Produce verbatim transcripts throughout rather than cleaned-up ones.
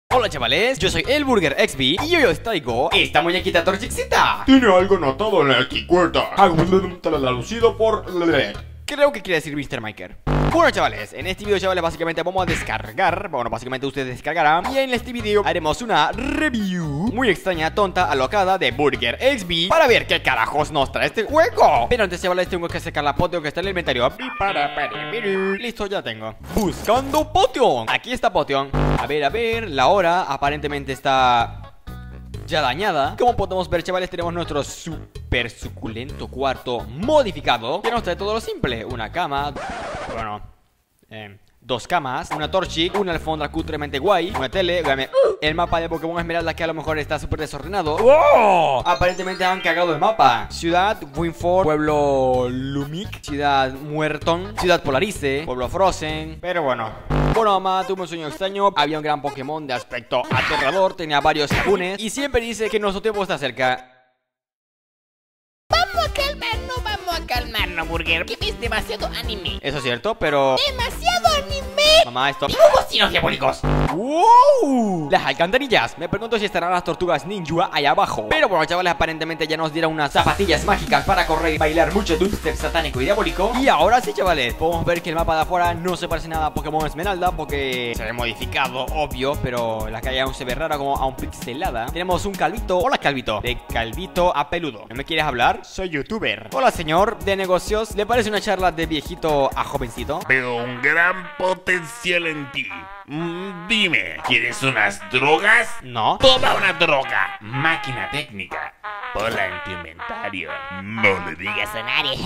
Hola chavales, yo soy el Burger X B y hoy os traigo esta muñequita Torchixita. Tiene algo anotado en la etiqueta. Traducido por... Creo que quiere decir mister Maker. Bueno chavales, en este video chavales básicamente vamos a descargar. Bueno, básicamente ustedes descargarán. Y en este video haremos una review muy extraña, tonta, alocada de Burger X B para ver qué carajos nos trae este juego. Pero antes chavales tengo que sacar la potion que está en el inventario. Listo, ya tengo. Buscando potion. Aquí está potion. A ver, a ver, la hora aparentemente está... ya dañada. Como podemos ver chavales, tenemos nuestro super suculento cuarto modificado, que nos trae todo lo simple: una cama, bueno, eh, dos camas, una torchic, una alfombra cutremente guay, una tele, el mapa de Pokémon Esmeralda, que a lo mejor está súper desordenado. ¡Oh! Aparentemente han cagado el mapa. Ciudad Winford, pueblo Lumic, ciudad Muerton, ciudad Polarice, pueblo Frozen. Pero bueno, bueno, mamá, tuve un sueño extraño. Había un gran Pokémon de aspecto aterrador, tenía varios japones y siempre dice que nuestro tiempo está cerca. Vamos a calmarnos, vamos a calmarnos, Burger. Que ves demasiado anime. Eso es cierto, pero... ¡Demasiado anime! Mamá, esto... ¡Dibujos chinos diabólicos! ¡Wow! Las alcantarillas. Me pregunto si estarán las tortugas ninja allá abajo. Pero bueno, chavales, aparentemente ya nos dieron unas zapatillas mágicas para correr y bailar mucho dubstep satánico y diabólico. Y ahora sí, chavales, podemos ver que el mapa de afuera no se parece nada a Pokémon Esmeralda, porque se ve modificado, obvio, pero la calle aún se ve rara, como aún pixelada. Tenemos un calvito. Hola, calvito. De calvito a peludo. ¿No me quieres hablar? Soy youtuber. Hola, señor de negocios. ¿Le parece una charla de viejito a jovencito? Veo un gran potencial en ti. Mm, dime, ¿quieres unas drogas? No. Toma una droga. Máquina técnica. Ponla en tu inventario. No le digas a nadie.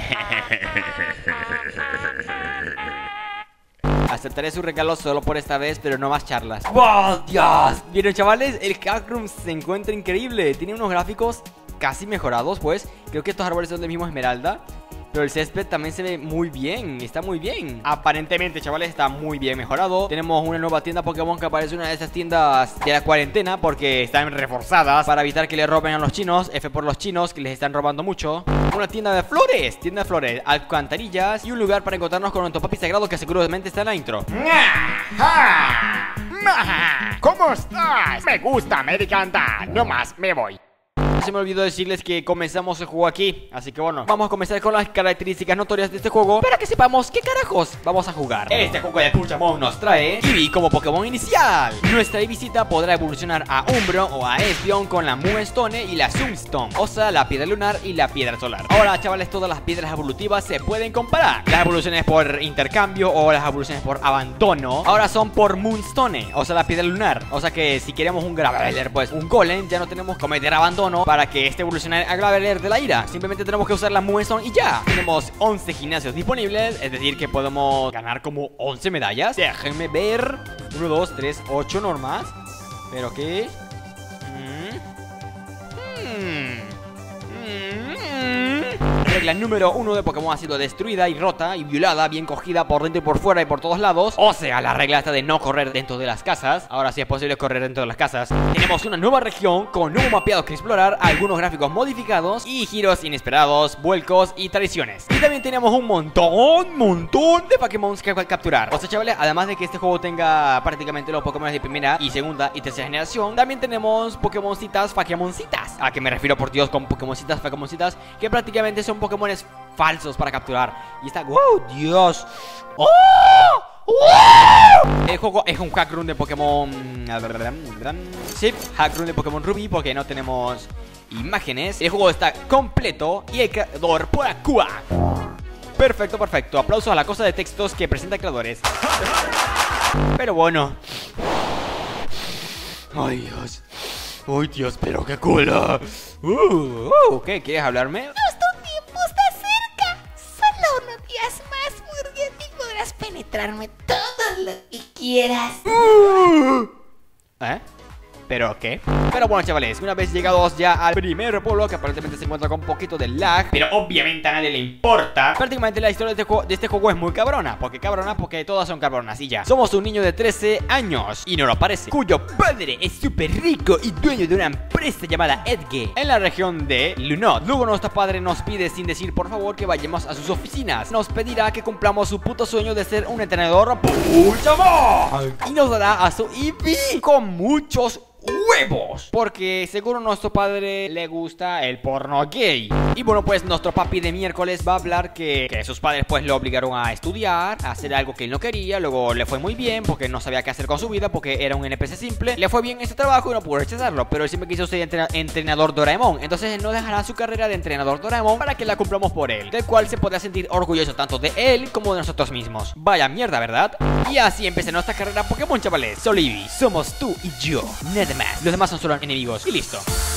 Aceptaré su regalo solo por esta vez, pero no más charlas. ¡Wow, Dios! Vieron, chavales, el Hackroom se encuentra increíble. Tiene unos gráficos casi mejorados, pues. Creo que estos árboles son del mismo Esmeralda, pero el césped también se ve muy bien. Está muy bien. Aparentemente, chavales, está muy bien mejorado. Tenemos una nueva tienda Pokémon que aparece una de esas tiendas de la cuarentena, porque están reforzadas para evitar que le roben a los chinos. F por los chinos, que les están robando mucho. Una tienda de flores, tienda de flores, alcantarillas y un lugar para encontrarnos con nuestro papi sagrado, que seguramente está en la intro. ¿Cómo estás? Me gusta, me encanta. No más, me voy. Se me olvidó decirles que comenzamos el juego aquí, así que bueno, vamos a comenzar con las características notorias de este juego para que sepamos qué carajos vamos a jugar. Este juego de Pokémon nos trae Eevee como Pokémon inicial. Nuestra Eeveecita podrá evolucionar a Umbro o a Espeon con la Moonstone y la Sunstone, o sea, la piedra lunar y la piedra solar. Ahora, chavales, todas las piedras evolutivas se pueden comparar. Las evoluciones por intercambio o las evoluciones por abandono ahora son por Moonstone, o sea, la piedra lunar. O sea que si queremos un Graveler, pues un Golem, ya no tenemos que cometer abandono para que este evolucione a Graveler de la ira. Simplemente tenemos que usar la Moonstone y ya. Tenemos once gimnasios disponibles, es decir que podemos ganar como once medallas. Déjenme ver. uno, dos, tres, ocho normas. Pero qué... Regla número uno de Pokémon ha sido destruida y rota y violada, bien cogida por dentro y por fuera y por todos lados. O sea, la regla está de no correr dentro de las casas. Ahora sí es posible correr dentro de las casas. Tenemos una nueva región con nuevos mapeados que explorar, algunos gráficos modificados y giros inesperados, vuelcos y traiciones. Y también tenemos un montón, montón de Pokémon que capturar. O sea, chavales, además de que este juego tenga prácticamente los Pokémon de primera y segunda y tercera generación, también tenemos Pokémoncitas, Pokémoncitas. ¿A qué me refiero, por Dios, con Pokémoncitas, Pokémoncitas? Que prácticamente son Pokémones falsos para capturar. Y está... ¡wow! ¡Dios! ¡Oh! ¡Wow! El juego es un hack room de Pokémon... Sí, hack room de Pokémon Ruby, porque no tenemos imágenes. El juego está completo y el creador por Aqua. Perfecto, perfecto. Aplausos a la cosa de textos que presenta creadores. Pero bueno. ¡Ay, Dios! ¡Ay, Dios! ¡Pero qué cola! Uh, uh, ¿Qué? ¿Quieres hablarme? Penetrarme todo lo que quieras. ¿Eh? ¿Pero qué? Pero bueno, chavales, una vez llegados ya al primer pueblo, que aparentemente se encuentra con un poquito de lag, pero obviamente a nadie le importa, prácticamente la historia de este, de este juego es muy cabrona. ¿Por qué cabrona? Porque todas son cabronas y ya. Somos un niño de trece años, y no lo parece, cuyo padre es súper rico y dueño de una empresa turista llamada Edge en la región de Lunod. Luego nuestro padre nos pide sin decir por favor que vayamos a sus oficinas. Nos pedirá que cumplamos su puto sueño de ser un entrenador mucho más. Y nos dará a su I V con muchos huevos, porque seguro a nuestro padre le gusta el porno gay. Y bueno, pues nuestro papi de miércoles va a hablar que, que sus padres pues lo obligaron a estudiar, a hacer algo que él no quería. Luego le fue muy bien porque no sabía qué hacer con su vida, porque era un N P C simple. Le fue bien ese trabajo y no pudo rechazarlo, pero él siempre quiso ser entrena entrenador Doraemon. Entonces él no dejará su carrera de entrenador Doraemon para que la cumplamos por él, del cual se podrá sentir orgulloso tanto de él como de nosotros mismos. Vaya mierda, ¿verdad? Y así empieza nuestra carrera Pokémon, chavales. Solo Eevee, somos tú y yo, nada más. Los demás son solo enemigos y listo.